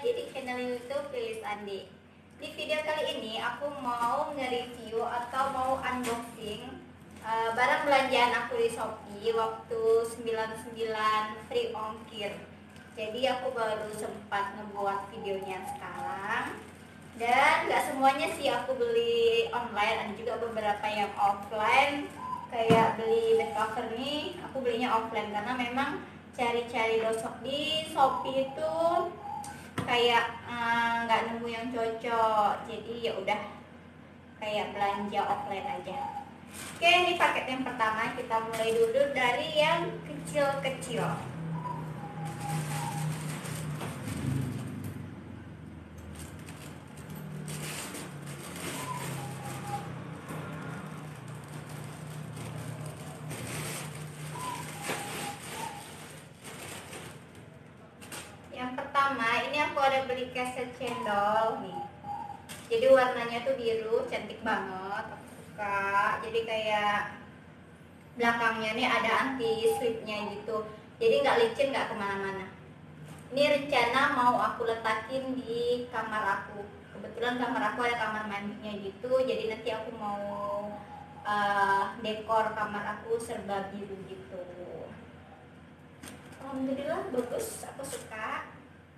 lagi di channel YouTube Lilis Andi. Di video kali ini aku mau nge-review atau mau unboxing barang belanjaan aku di Shopee waktu 99 free ongkir. Jadi aku baru sempat ngebuat videonya sekarang. Dan gak semuanya sih aku beli online, ada juga beberapa yang offline. Kayak beli bed cover nih, aku belinya offline karena memang cari-cari dosok di Shopee itu kayak nggak nemu yang cocok, jadi ya udah kayak belanja offline aja. Oke, ini paket yang pertama, kita mulai dulu dari yang kecil-kecil. Yang pertama, ini aku ada beli keset cendol nih. Jadi warnanya tuh biru, cantik banget, aku suka. Jadi kayak belakangnya nih ada anti slipnya gitu. Jadi nggak licin, nggak kemana-mana. Ini rencana mau aku letakin di kamar aku. Kebetulan kamar aku ada kamar mandinya gitu. Jadi nanti aku mau dekor kamar aku serba biru gitu. Alhamdulillah bagus, aku suka.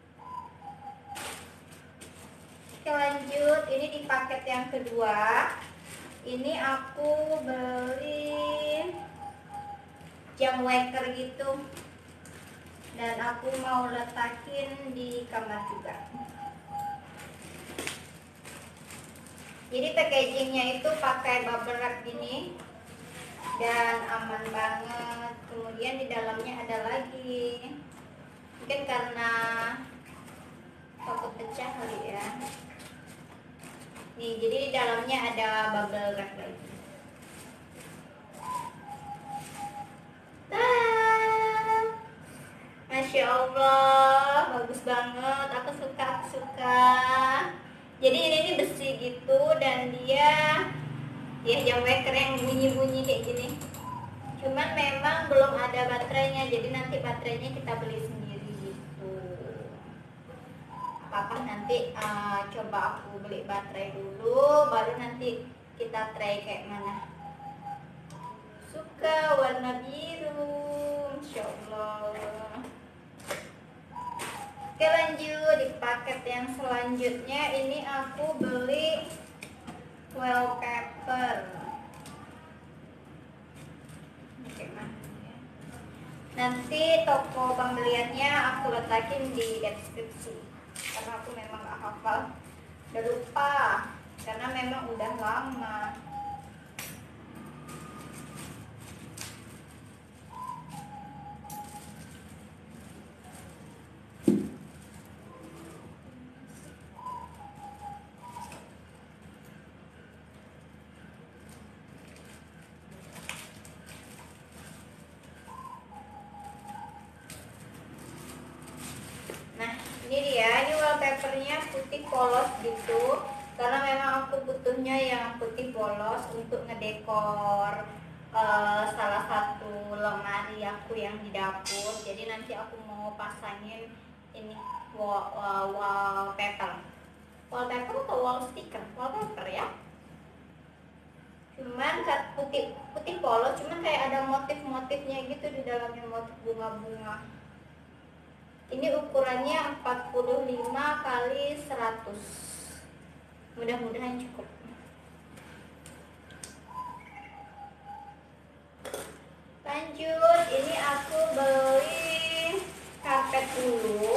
Oke, lanjut, ini di paket yang kedua. Ini aku beli jam waker gitu, dan aku mau letakin di kamar juga. Jadi packagingnya itu pakai bubble wrap gini dan aman banget. Kemudian di dalamnya ada lagi, mungkin karena takut pecah kali ya. Nih, jadi di dalamnya ada bubble wrap lagi. Masya Allah, bagus banget. Aku suka. Jadi ini besi gitu, dan dia jam waker yang bunyi-bunyi kayak gini. Cuman memang belum ada baterainya, jadi nanti baterainya kita beli sendiri gitu. Apa nanti coba aku beli baterai dulu, baru nanti kita try kayak mana. Suka warna biru, Insya Allah. Oke, lanjut di paket yang selanjutnya. Ini aku beli wallpaper. Nanti toko pembeliannya aku letakin di deskripsi, karena aku memang gak hafal, udah lupa karena memang udah lama. Ini dia, ini wallpapernya putih polos gitu, karena memang aku butuhnya yang putih polos untuk ngedekor salah satu lemari aku yang di dapur. Jadi nanti aku mau pasangin ini wallpaper atau wall sticker, wallpaper ya. Cuman putih polos, cuman kayak ada motif-motifnya gitu di dalamnya, motif bunga-bunga. Ini ukurannya 45 kali 100. Mudah-mudahan cukup. Lanjut, ini aku beli karpet dulu.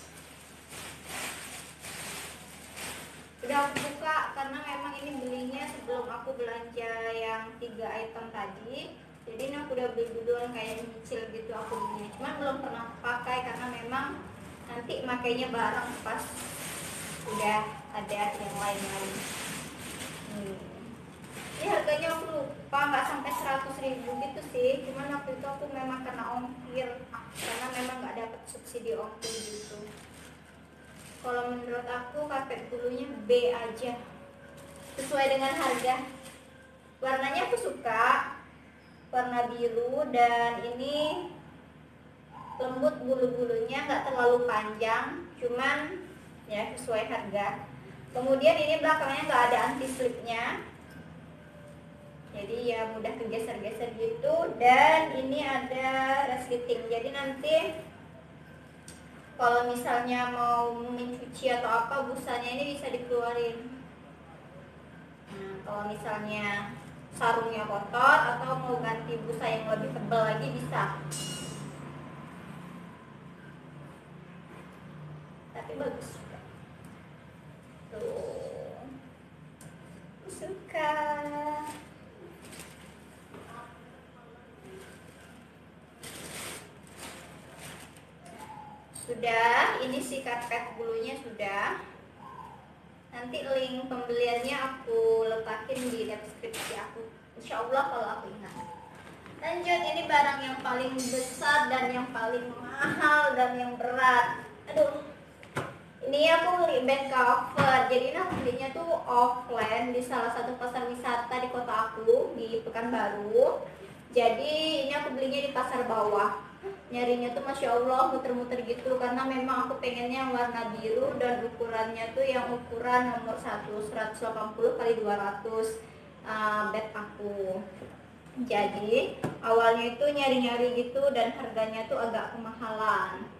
Udah aku buka karena memang ini belinya sebelum aku belanja yang 3 item tadi. Jadi ini aku udah beli duluan, kayak nyicil gitu aku belinya. Cuman belum pernah pakai karena memang nanti makainya bareng pas udah ada yang lain-lain. Ini harganya aku lupa, nggak sampai 100.000 gitu sih. Cuman waktu itu aku memang kena ongkir, karena memang nggak dapet subsidi ongkir gitu. Kalau menurut aku karpet bulunya B aja, sesuai dengan harga. Warnanya aku suka, warna biru, dan ini lembut bulu-bulunya, nggak terlalu panjang, cuman ya, sesuai harga. Kemudian ini belakangnya nggak ada anti slipnya, jadi ya mudah kegeser-geser gitu. Dan ini ada resleting, jadi nanti kalau misalnya mau mencuci atau apa, busanya ini bisa dikeluarin. Nah, kalau misalnya sarungnya kotor atau mau ganti busa yang lebih tebal lagi bisa. Tapi bagus juga. Tuh, aku suka. Sudah, ini si karpet bulunya sudah. Nanti link pembeliannya aku letakin di deskripsi aku, insya Allah kalau aku ingat. Lanjut, ini barang yang paling besar dan yang paling mahal dan yang berat. Aduh, ini aku beli bed cover. Jadi ini aku belinya tuh offline di salah satu pasar wisata di kota aku, di Pekanbaru. Jadi ini aku belinya di pasar bawah. Nyarinya tuh Masya Allah muter-muter gitu, karena memang aku pengennya yang warna biru dan ukurannya tuh yang ukuran nomor 180 kali 200 bed aku. Jadi awalnya itu nyari-nyari gitu dan harganya tuh agak kemahalan.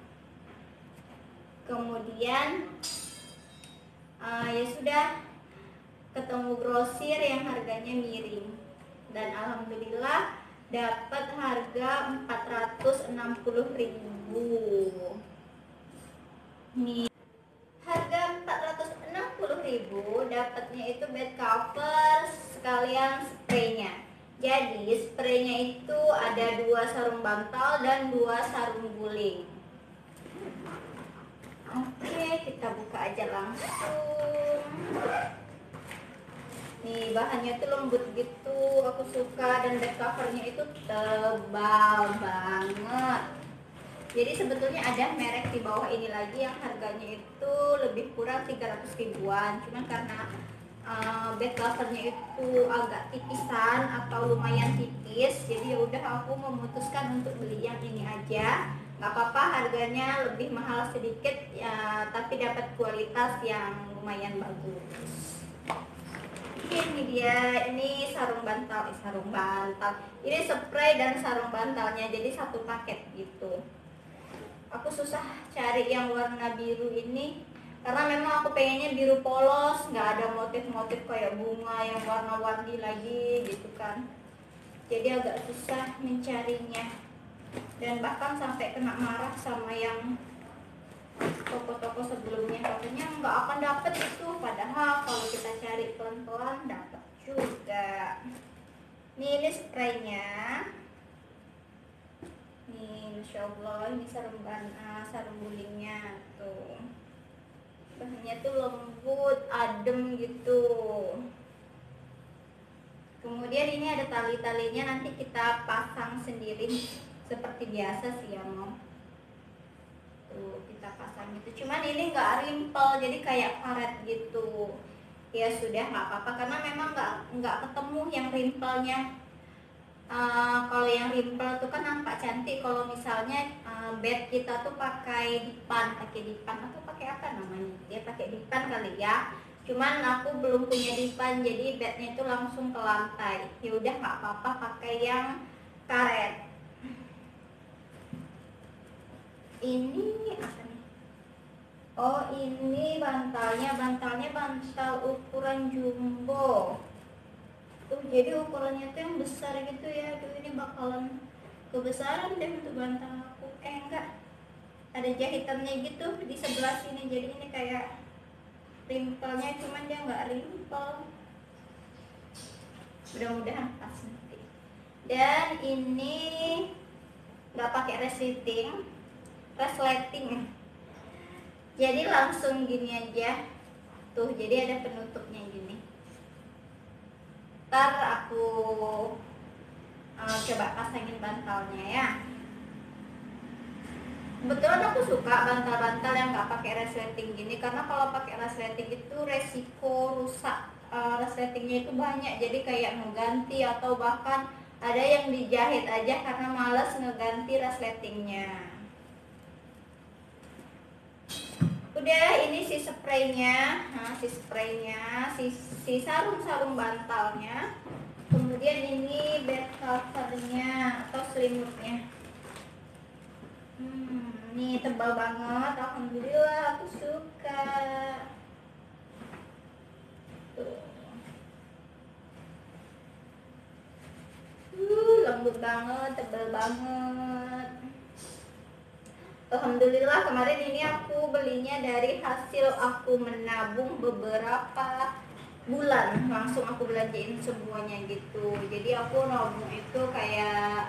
Kemudian ya sudah ketemu grosir yang harganya miring, dan alhamdulillah dapat harga 460.000. Nih, harga 460.000 dapatnya itu bed cover sekalian spraynya. Jadi spraynya itu ada 2 sarung bantal dan 2 sarung guling. Oke, kita buka aja langsung. Nih, bahannya tuh lembut gitu, aku suka, dan bed covernya itu tebal banget. Jadi sebetulnya ada merek di bawah ini lagi yang harganya itu lebih kurang 300 ribuan. Cuman karena bed covernya itu agak tipisan atau lumayan tipis, jadi ya udah aku memutuskan untuk beli yang ini aja. Gak apa-apa harganya lebih mahal sedikit ya, tapi dapat kualitas yang lumayan bagus. Ini dia, ini sarung bantal, ini spray dan sarung bantalnya, jadi satu paket gitu. Aku susah cari yang warna biru ini karena memang aku pengennya biru polos, nggak ada motif-motif kayak bunga yang warna-warni lagi gitu kan. Jadi agak susah mencarinya, dan bahkan sampai kena marah sama yang toko-toko sebelumnya, katanya nggak akan dapet itu, padahal kalau kita cari pelan-pelan dapat juga. Ini spraynya, nih Masya Allah, ini sarung gulingnya tuh, bahannya tuh lembut, adem gitu. Kemudian ini ada tali-talinya, nanti kita pasang sendiri seperti biasa sih ya mau. Tuh, kita pasang gitu, cuman ini nggak rimpel, jadi kayak karet gitu. Ya sudah, nggak apa-apa, karena memang nggak ketemu yang rimpelnya. Kalau yang rimpel tuh kan nampak cantik kalau misalnya bed kita tuh pakai dipan atau pakai apa namanya, dia pakai dipan kali ya. Cuman aku belum punya dipan, jadi bednya itu langsung ke lantai. Ya udah, nggak apa-apa pakai yang karet. Ini apa nih? Oh, ini bantalnya bantal ukuran jumbo. Tuh, jadi ukurannya tuh yang besar gitu ya. Aduh, ini bakalan kebesaran deh untuk bantal aku. Enggak. Ada jahitannya gitu di sebelah sini. Jadi ini kayak rimpelnya, cuman dia nggak rimpel. Mudah-mudahan pas nanti. Dan ini nggak pakai resleting. Jadi langsung gini aja. Tuh, jadi ada penutupnya gini. Ntar aku coba pasangin bantalnya ya. Kebetulan aku suka bantal-bantal yang nggak pakai resleting gini, karena kalau pakai resleting itu resiko rusak. Resletingnya itu banyak, jadi kayak ngeganti atau bahkan ada yang dijahit aja karena malas ngeganti resletingnya. Udah, ini si spraynya, nah, si sarung-sarung bantalnya. Kemudian ini bed covernya atau selimutnya. Ini tebal banget, alhamdulillah aku suka. Tuh. Lembut banget, tebal banget. Alhamdulillah kemarin ini aku belinya dari hasil aku menabung beberapa bulan, langsung aku belanjain semuanya gitu. Jadi aku nabung itu kayak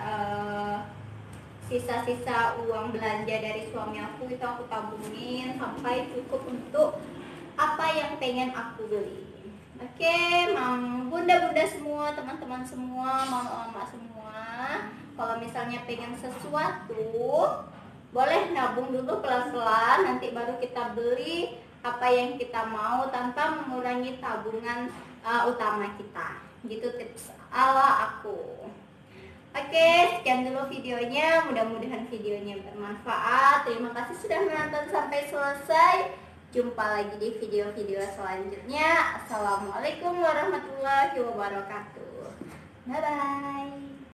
sisa-sisa uang belanja dari suami aku itu aku tabungin sampai cukup untuk apa yang pengen aku beli. Oke, bunda-bunda semua, teman-teman semua, mama-mama semua, kalau misalnya pengen sesuatu boleh nabung dulu pelan-pelan, nanti baru kita beli apa yang kita mau tanpa mengurangi tabungan utama kita. Gitu tips ala aku. Oke, sekian dulu videonya. Mudah-mudahan videonya bermanfaat. Terima kasih sudah menonton sampai selesai. Jumpa lagi di video-video selanjutnya. Assalamualaikum warahmatullahi wabarakatuh. Bye-bye.